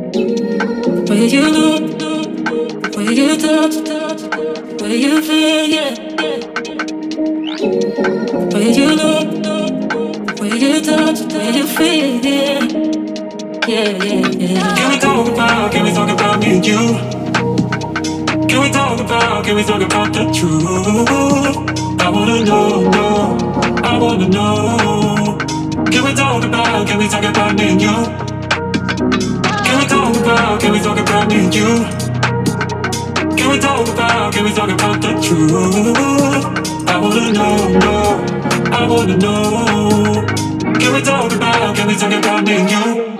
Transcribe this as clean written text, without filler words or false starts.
Where you look, where you touch, where you feel, yeah. Where you look, where you touch, where you feel, yeah. Yeah, yeah, yeah. Can we talk about me and you? Can we talk about the truth? I wanna know, I wanna know. Can we talk about me and you? Can we talk about me and you? Can we talk about the truth? I wanna know, I wanna know. Can we talk about me and you?